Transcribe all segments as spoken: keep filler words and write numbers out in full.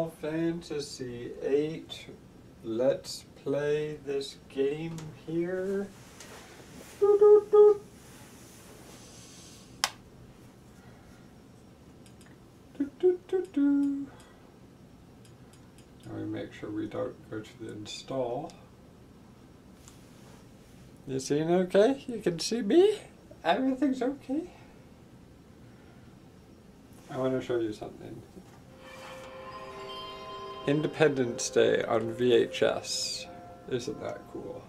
Final Fantasy eight. Let's play this game here. Doo -doo -doo. Doo -doo -doo -doo. Now we make sure we don't go to the install. You seeing okay? You can see me? Everything's okay? I want to show you something. Independence Day on V H S. Isn't that cool?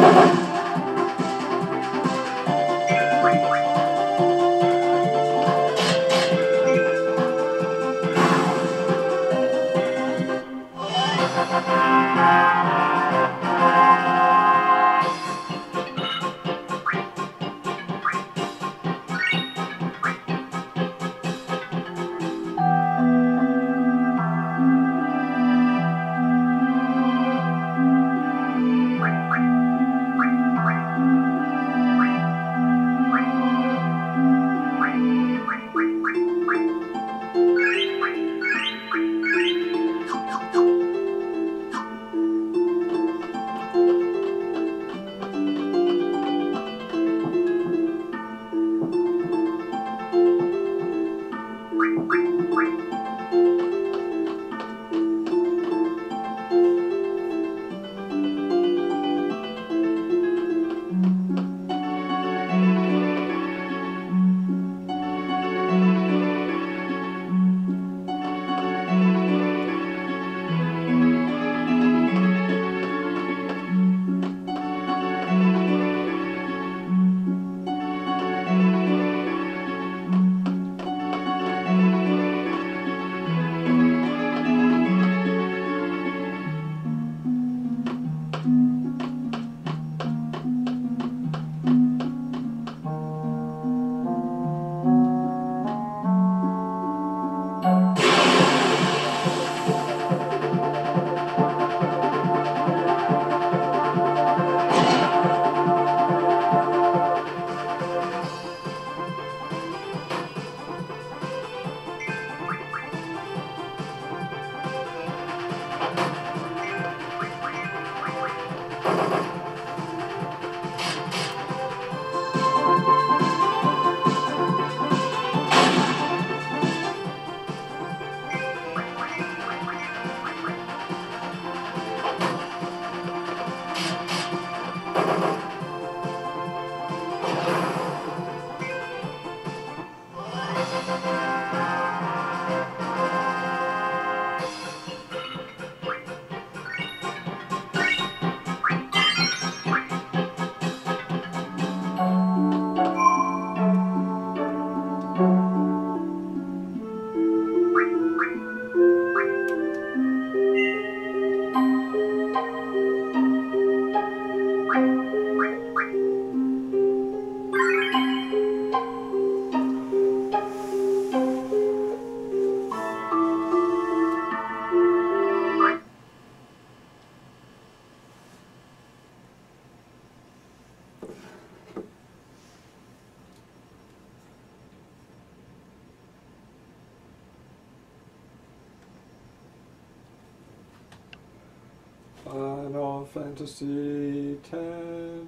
Final Fantasy ten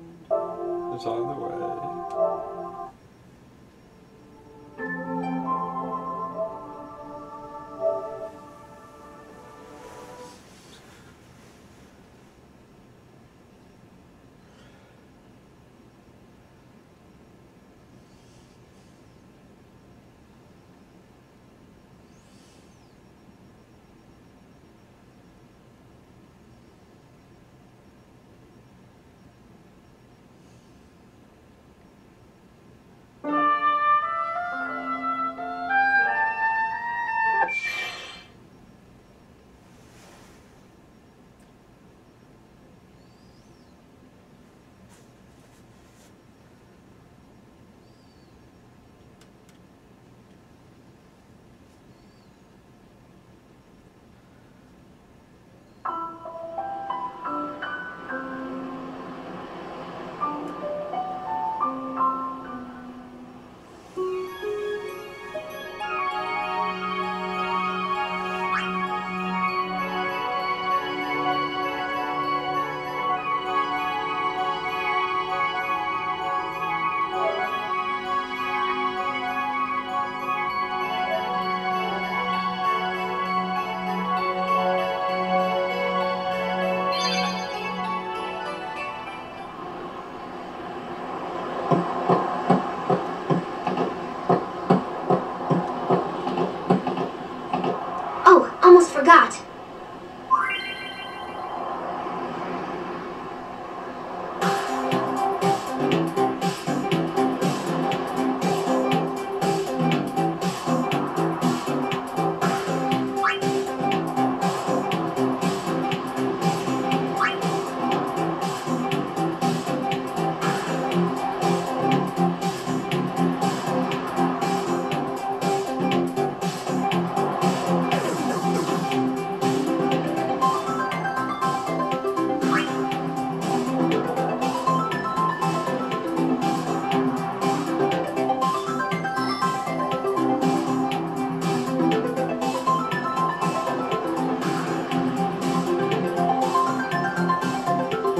is on the way.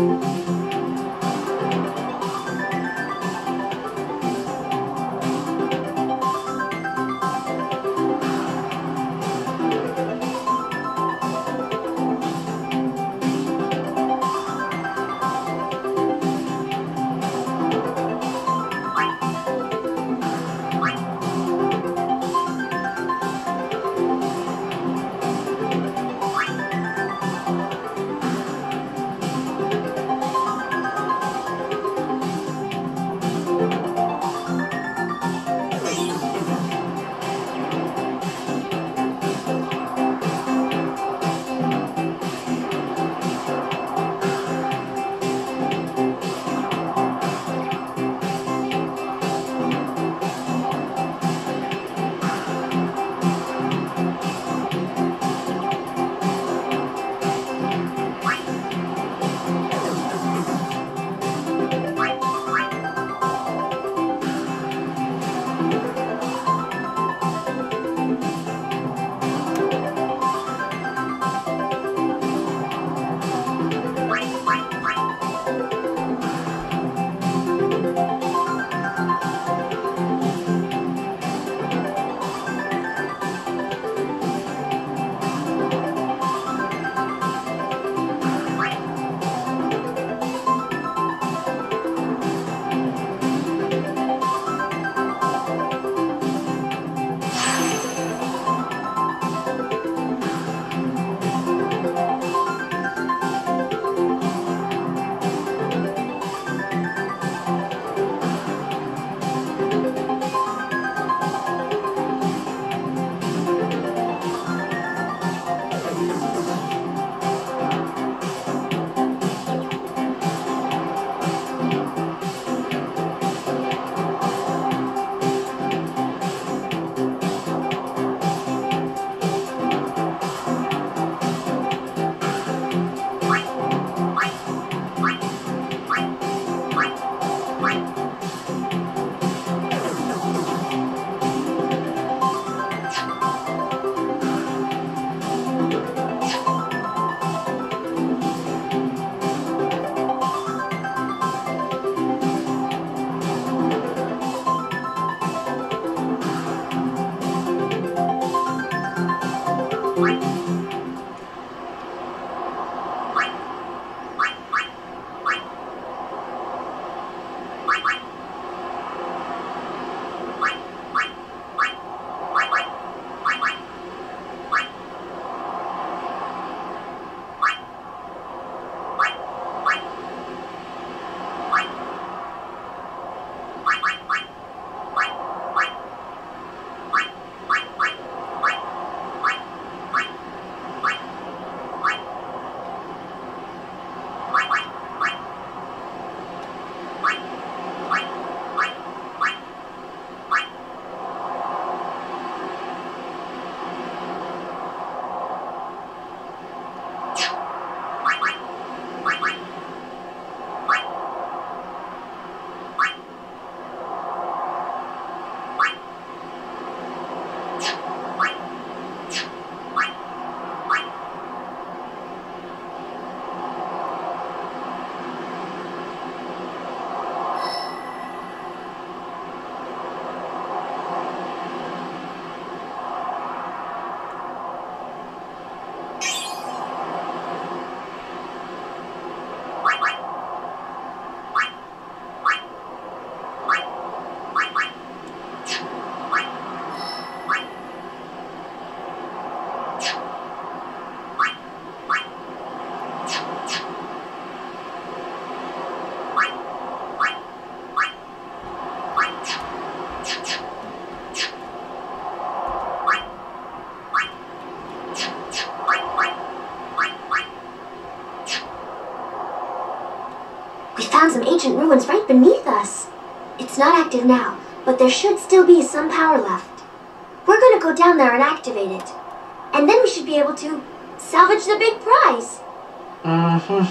found some ancient ruins right beneath us. It's not active now, but there should still be some power left. We're gonna go down there and activate it. And then we should be able to salvage the big prize. Mm-hmm.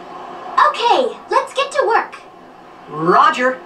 Okay, let's get to work. Roger.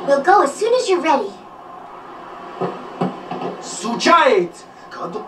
We'll go as soon as you're ready. Sucait! Kadro...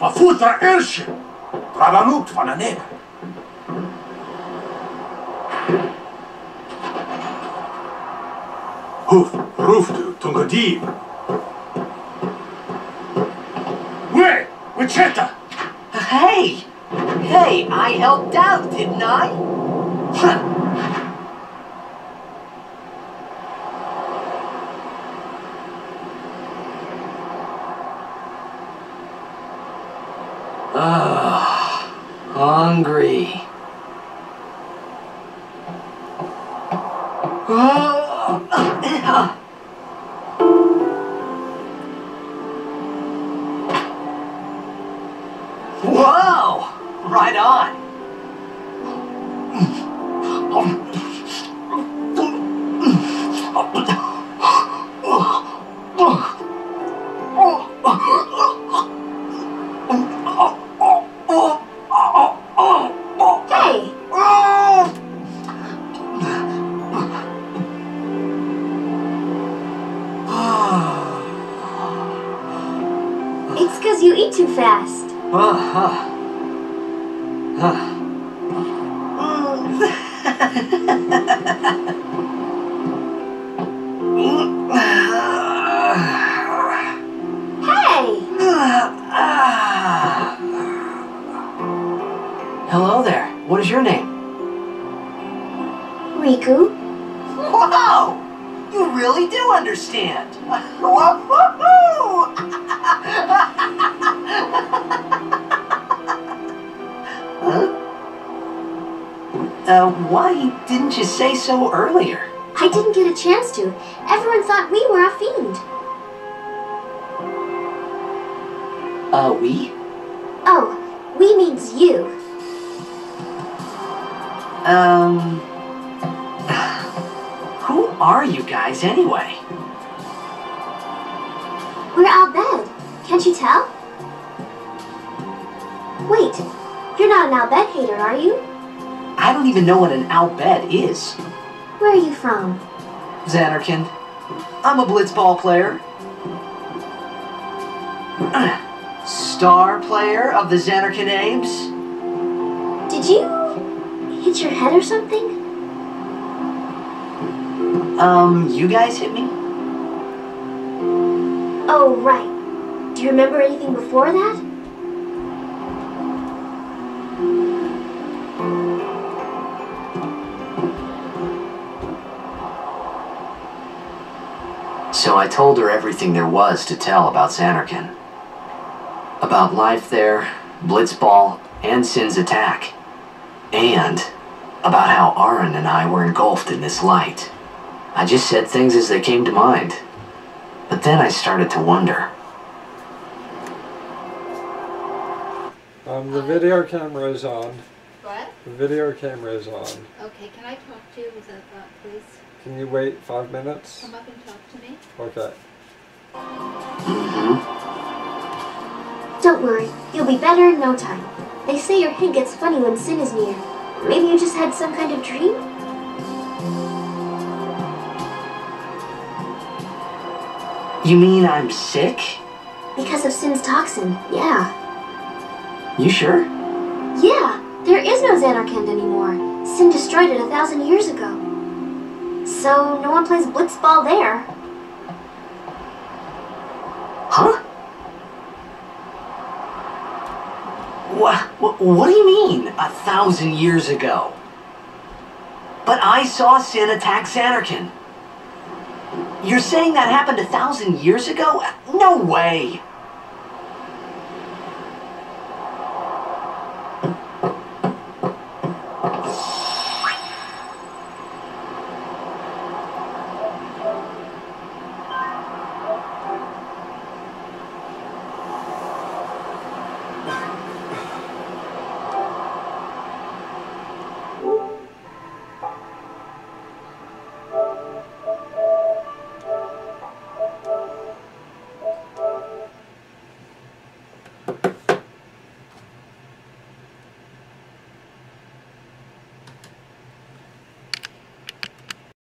Fafuta Ershi. Prabanut Vananeba. Huf, Ruftu, Tungadib. Wait, Wicheta. Hey! Hey, I helped out, didn't I? Huh. Ah, hungry. Ah. Whoa! Right on. Hey! It's because you eat too fast. Uh-huh. Huh. Hey! Hello there. What is your name? Riku? Whoa! You really do understand. Whoa-hoo-hoo! Huh? Uh, why didn't you say so earlier? I didn't get a chance to. Everyone thought we were a fiend. Uh, we? Oh, we means you. Um... Who are you guys anyway? We're Al Bhed. Can't you tell? Wait, you're not an Al Bhed hater, are you? I don't even know what an Al Bhed is. Where are you from? Xanarkand. I'm a blitzball player. Star player of the Xanarkand Abes. Did you hit your head or something? Um, you guys hit me? Oh, right. Do you remember anything before that? So I told her everything there was to tell about Xanarkand. About life there, Blitzball, and Sin's attack. And about how Auron and I were engulfed in this light. I just said things as they came to mind. But then I started to wonder. Um, the video camera is on. What? The video camera is on. Okay, can I talk to you with a thought, please? Can you wait five minutes? Come up and talk to me. Okay. Mm-hmm. Don't worry, you'll be better in no time. They say your head gets funny when Sin is near. Maybe you just had some kind of dream? You mean I'm sick? Because of Sin's toxin, yeah. You sure? Yeah, there is no Xanarkand anymore. Sin destroyed it a thousand years ago. So no one plays blitzball there. Huh? What, what, what do you mean, a thousand years ago? But I saw Sin attack Xanarkand. You're saying that happened a thousand years ago? No way!